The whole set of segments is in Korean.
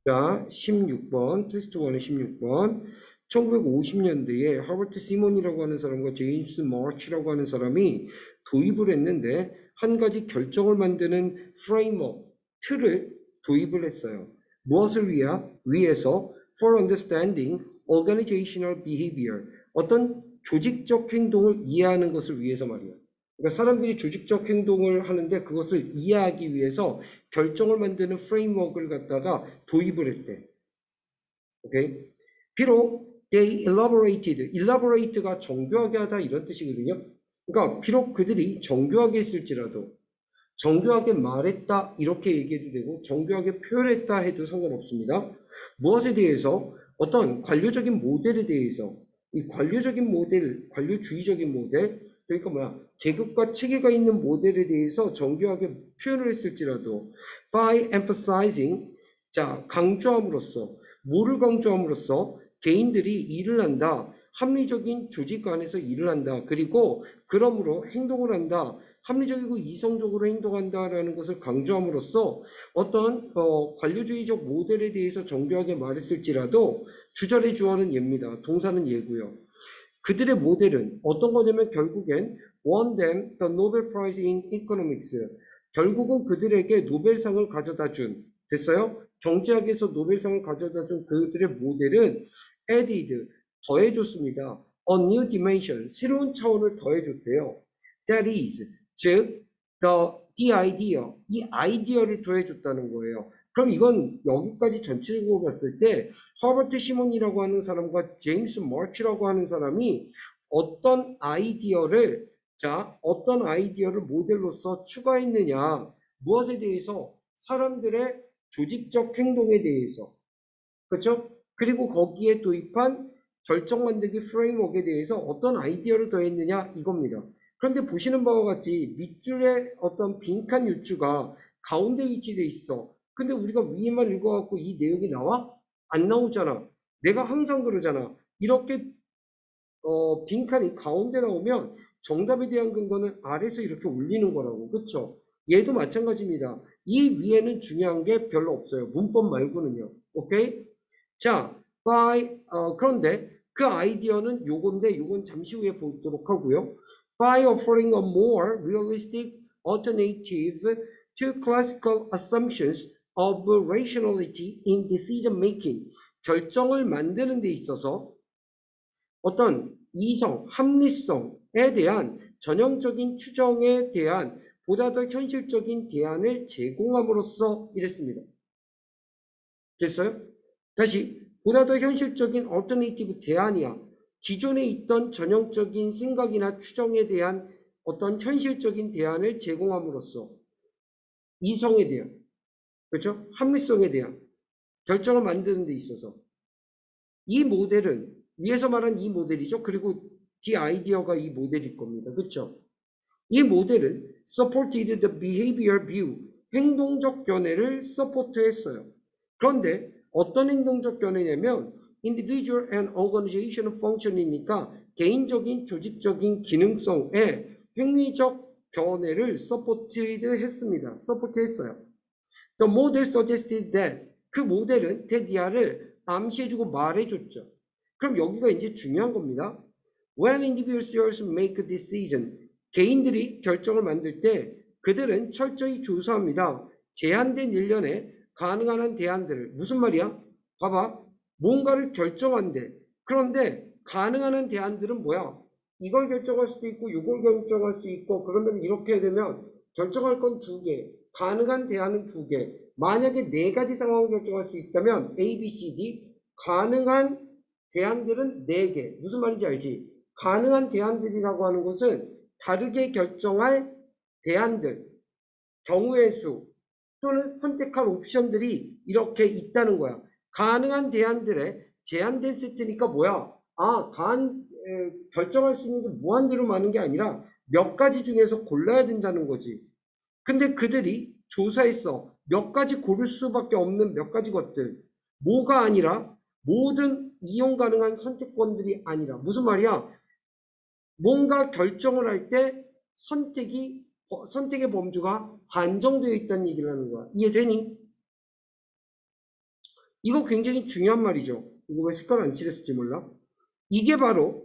자, 16번, 테스트 1의 16번. 1950년대에 하버트 시몬이라고 하는 사람과 제임스 마치라고 하는 사람이 도입을 했는데 한 가지 결정을 만드는 프레임워크, 틀을 도입을 했어요. 무엇을 위해서? For understanding organizational behavior. 어떤 조직적 행동을 이해하는 것을 위해서 말이야. 그러니까 사람들이 조직적 행동을 하는데 그것을 이해하기 위해서 결정을 만드는 프레임워크를 갖다가 도입을 했대. 오케이? 비록 they elaborate가 정교하게 하다 이런 뜻이거든요. 그러니까 비록 그들이 정교하게 했을지라도 정교하게 말했다 이렇게 얘기해도 되고 정교하게 표현했다 해도 상관없습니다. 무엇에 대해서? 어떤 관료적인 모델에 대해서 이 관료적인 모델, 관료주의적인 모델 그러니까 뭐야 계급과 체계가 있는 모델에 대해서 정교하게 표현을 했을지라도 by emphasizing 자 강조함으로써 뭐를 강조함으로써 개인들이 일을 한다. 합리적인 조직 안에서 일을 한다. 그리고 그러므로 행동을 한다. 합리적이고 이성적으로 행동한다라는 것을 강조함으로써 어떤 관료주의적 모델에 대해서 정교하게 말했을지라도 주절의 주어는 예입니다. 동사는 예고요. 그들의 모델은 어떤 거냐면 결국엔 won them the Nobel Prize in Economics. 결국은 그들에게 노벨상을 가져다 준 됐어요? 경제학에서 노벨상을 가져다 준 그들의 모델은 added 더해줬습니다. A new dimension 새로운 차원을 더해줬대요. That is 즉 the idea 이 아이디어를 더해줬다는 거예요. 그럼 이건 여기까지 전체적으로 봤을 때 허버트 시몬이라고 하는 사람과 제임스 머치라고 하는 사람이 어떤 아이디어를 어떤 아이디어를 모델로서 추가했느냐 무엇에 대해서 사람들의 조직적 행동에 대해서 그렇죠? 그리고 거기에 도입한 결정 만들기 프레임워크에 대해서 어떤 아이디어를 더했느냐 이겁니다. 그런데 보시는 바와 같이 밑줄에 어떤 빈칸 유추가 가운데 위치돼 있어. 근데 우리가 위에만 읽어갖고 이 내용이 나와? 안 나오잖아. 내가 항상 그러잖아. 이렇게 빈칸이 가운데 나오면 정답에 대한 근거는 아래서 이렇게 올리는 거라고. 그렇죠? 얘도 마찬가지입니다. 이 위에는 중요한 게 별로 없어요. 문법 말고는요. 오케이? 자, 그런데 그 아이디어는 요건데 요건 잠시 후에 보도록 하고요. By offering a more realistic alternative to classical assumptions of rationality in decision making, 결정을 만드는 데 있어서 어떤 이성, 합리성에 대한 전형적인 추정에 대한 보다 더 현실적인 대안을 제공함으로써 이랬습니다. 됐어요? 다시 보다 더 현실적인 얼터네이티브 대안이야. 기존에 있던 전형적인 생각이나 추정에 대한 어떤 현실적인 대안을 제공함으로써 이성에 대한 그렇죠? 합리성에 대한 결정을 만드는 데 있어서 이 모델은 위에서 말한 이 모델이죠. 그리고 D 아이디어가 이 모델일 겁니다. 그렇죠? 이 모델은 supported the behavior view, 행동적 견해를 서포트했어요. 그런데 어떤 행동적 견해냐면 individual and organizational function이니까 개인적인 조직적인 기능성에 행위적 견해를 서포트했습니다. 서포트했어요. The model suggested that 그 모델은 테디아를 암시해주고 말해줬죠. 그럼 여기가 이제 중요한 겁니다. When individuals make a decision, 개인들이 결정을 만들 때 그들은 철저히 조사합니다. 제한된 일련에 가능한 한 대안들을 무슨 말이야? 봐봐. 뭔가를 결정한대. 그런데 가능한 한 대안들은 뭐야? 이걸 결정할 수도 있고 이걸 결정할 수 있고 그러면 이렇게 되면 결정할 건 두 개. 가능한 대안은 두 개. 만약에 네 가지 상황을 결정할 수 있다면 A, B, C, D 가능한 대안들은 네 개. 무슨 말인지 알지? 가능한 대안들이라고 하는 것은 다르게 결정할 대안들, 경우의 수 또는 선택할 옵션들이 이렇게 있다는 거야. 가능한 대안들의 제한된 세트니까 뭐야? 결정할 수 있는 게 무한대로 많은 게 아니라 몇 가지 중에서 골라야 된다는 거지. 근데 그들이 조사했어. 몇 가지 고를 수밖에 없는 몇 가지 것들. 뭐가 아니라 모든 이용 가능한 선택권들이 아니라 무슨 말이야? 뭔가 결정을 할 때 선택의 범주가 한정되어 있다는 얘기를 하는 거야. 이해되니? 이거 굉장히 중요한 말이죠. 이거 왜 색깔 안 칠했을지 몰라. 이게 바로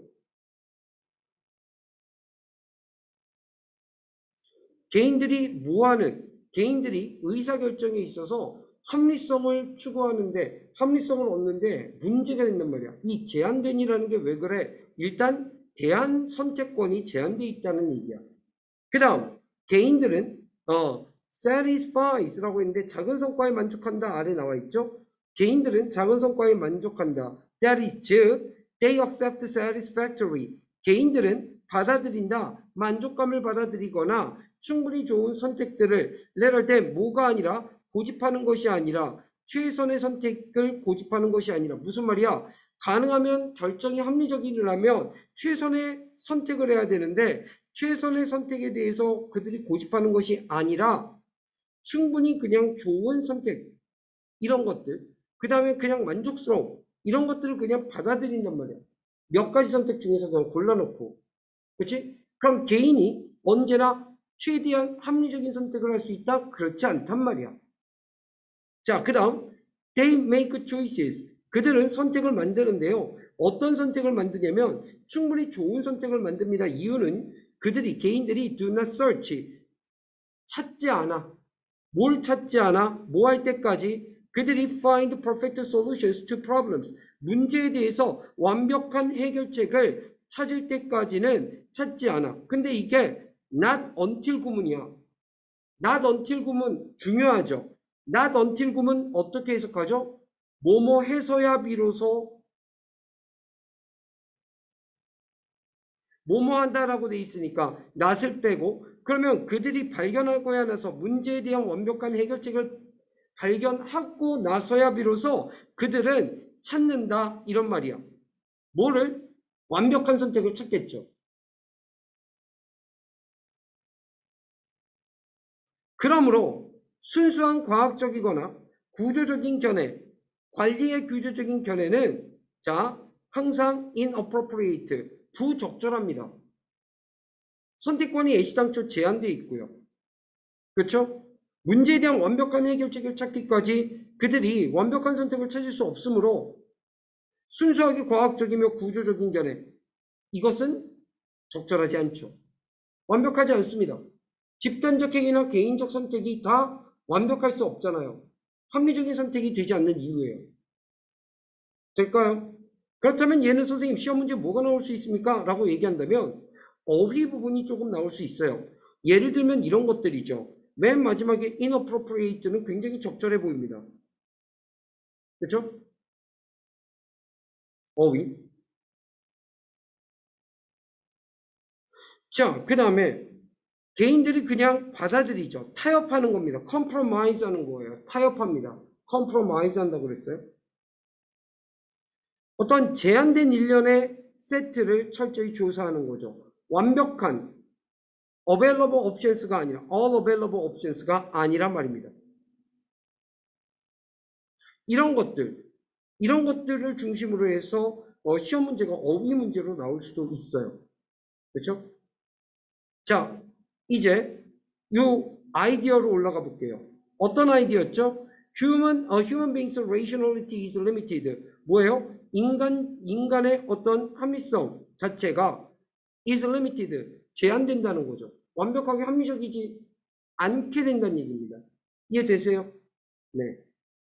개인들이 의사결정에 있어서 합리성을 추구하는데, 합리성을 얻는데 문제가 된단 말이야. 이 제한된이라는 게 왜 그래? 일단 대한 선택권이 제한돼 있다는 얘기야. 그 다음 개인들은 satisfies라고 했는데 작은 성과에 만족한다 아래 나와 있죠. 개인들은 작은 성과에 만족한다. That is, 즉 they accept satisfactory. 개인들은 받아들인다, 만족감을 받아들이거나 충분히 좋은 선택들을 내릴 때 뭐가 아니라 고집하는 것이 아니라 최선의 선택을 고집하는 것이 아니라 무슨 말이야? 가능하면 결정이 합리적이라면 최선의 선택을 해야 되는데 최선의 선택에 대해서 그들이 고집하는 것이 아니라 충분히 그냥 좋은 선택 이런 것들 그 다음에 그냥 만족스러움 이런 것들을 그냥 받아들인단 말이야. 몇 가지 선택 중에서 그냥 골라놓고 그렇지? 그럼 개인이 언제나 최대한 합리적인 선택을 할 수 있다? 그렇지 않단 말이야. 자, 그 다음 they make choices. 그들은 선택을 만드는데요. 어떤 선택을 만드냐면 충분히 좋은 선택을 만듭니다. 이유는 개인들이 do not search. 찾지 않아. 뭘 찾지 않아? 뭐 할 때까지? 그들이 find perfect solutions to problems. 문제에 대해서 완벽한 해결책을 찾을 때까지는 찾지 않아. 근데 이게 not until 구문이야. not until 구문 중요하죠. not until 구문 어떻게 해석하죠? 뭐뭐 해서야 비로소 뭐뭐 한다라고 돼 있으니까 not을 빼고 그러면 그들이 발견하고 나서 문제에 대한 완벽한 해결책을 발견하고 나서야 비로소 그들은 찾는다 이런 말이야. 뭐를? 완벽한 선택을 찾겠죠. 그러므로 순수한 과학적이거나 구조적인 견해, 관리의 구조적인 견해는 자 항상 inappropriate, 부적절합니다. 선택권이 애시당초 제한되어 있고요. 그렇죠? 문제에 대한 완벽한 해결책을 찾기까지 그들이 완벽한 선택을 찾을 수 없으므로 순수하게 과학적이며 구조적인 견해, 이것은 적절하지 않죠. 완벽하지 않습니다. 집단적 행위나 개인적 선택이 다 완벽할 수 없잖아요. 합리적인 선택이 되지 않는 이유예요. 될까요? 그렇다면 얘는 선생님 시험 문제 뭐가 나올 수 있습니까? 라고 얘기한다면 어휘 부분이 조금 나올 수 있어요. 예를 들면 이런 것들이죠. 맨 마지막에 inappropriate는 굉장히 적절해 보입니다. 그렇죠? 어휘. 자, 그 다음에 개인들이 그냥 받아들이죠. 타협하는 겁니다. compromise 하는 거예요. 타협합니다. compromise 한다고 그랬어요. 어떤 제한된 일련의 세트를 철저히 조사하는 거죠. 완벽한 available options가 아니라 all available options가 아니란 말입니다. 이런 것들을 중심으로 해서 시험 문제가 어휘 문제로 나올 수도 있어요. 그렇죠? 자, 이제 요 아이디어로 올라가 볼게요. 어떤 아이디어였죠? human being's rationality is limited. 뭐예요? 인간의 어떤 합리성 자체가 is limited. 제한된다는 거죠. 완벽하게 합리적이지 않게 된다는 얘기입니다. 이해되세요? 네.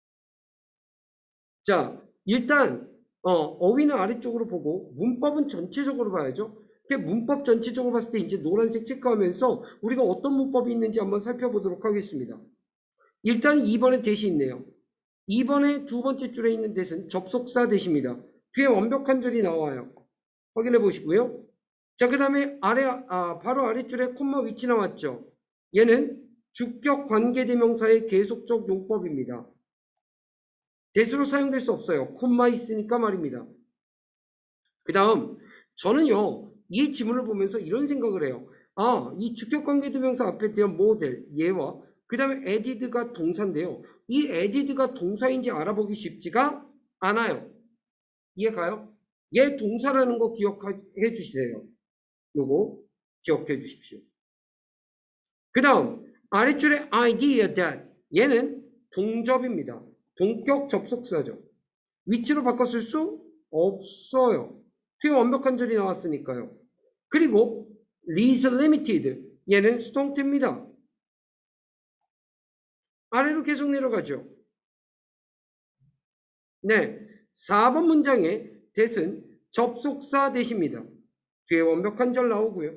자, 일단 어휘는 아래쪽으로 보고 문법은 전체적으로 봐야죠. 문법 전체적으로 봤을 때 이제 노란색 체크하면서 우리가 어떤 문법이 있는지 한번 살펴보도록 하겠습니다. 일단 2번에 대시 있네요. 2번에 두 번째 줄에 있는 대신 접속사 대시입니다. 뒤에 완벽한 줄이 나와요. 확인해 보시고요. 자, 그 다음에 바로 아래줄에 콤마 위치 나왔죠. 얘는 주격 관계대명사의 계속적 용법입니다. 대수로 사용될 수 없어요. 콤마 있으니까 말입니다. 그 다음 저는요 이 지문을 보면서 이런 생각을 해요. 이 주격관계대명사 앞에 대한 모델 얘와 그 다음에 added가 동사인데요. 이 added가 동사인지 알아보기 쉽지가 않아요. 이해가요? 얘 동사라는 거 기억해 주세요. 요거 기억해 주십시오. 그 다음 아래줄에 idea that 얘는 동접입니다. 동격 접속사죠. 위치로 바꿨을 수 없어요. 뒤에 완벽한 절이 나왔으니까요. 그리고 is limited. 얘는 수동태입니다. 아래로 계속 내려가죠. 네, 4번 문장의 that은 접속사 that입니다. 뒤에 완벽한 절 나오고요.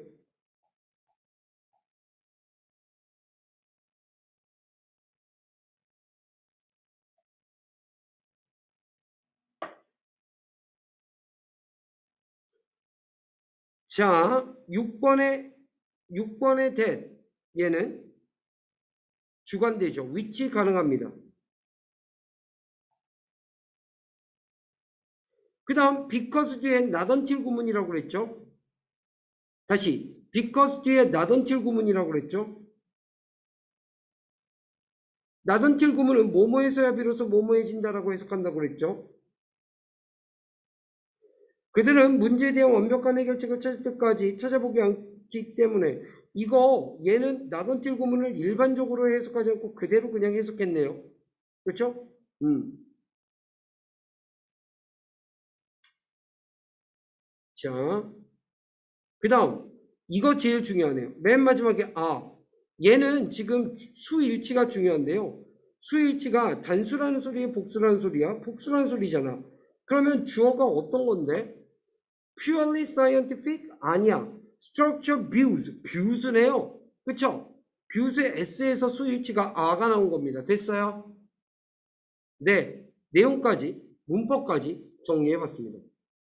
자, 6번의 that 얘는 주관되죠. 위치 가능합니다. 그 다음 because 뒤에 not until 구문이라고 그랬죠. 다시 because 뒤에 not until 구문이라고 그랬죠. not until 구문은 뭐뭐에서야 비로소 뭐뭐해진다라고 해석한다고 그랬죠. 그들은 문제에 대한 완벽한 해결책을 찾을 때까지 찾아보기 않기 때문에 이거 얘는 not until 구문을 일반적으로 해석하지 않고 그대로 그냥 해석했네요. 그렇죠? 자, 그 다음 이거 제일 중요하네요. 맨 마지막에 얘는 지금 수일치가 중요한데요. 수일치가 단수라는 소리에 복수라는 소리야? 복수라는 소리잖아. 그러면 주어가 어떤 건데? purely scientific? 아니야. structure views. views네요. 그쵸? views의 s에서 수일치가 아가 나온 겁니다. 됐어요? 네. 내용까지, 문법까지 정리해봤습니다.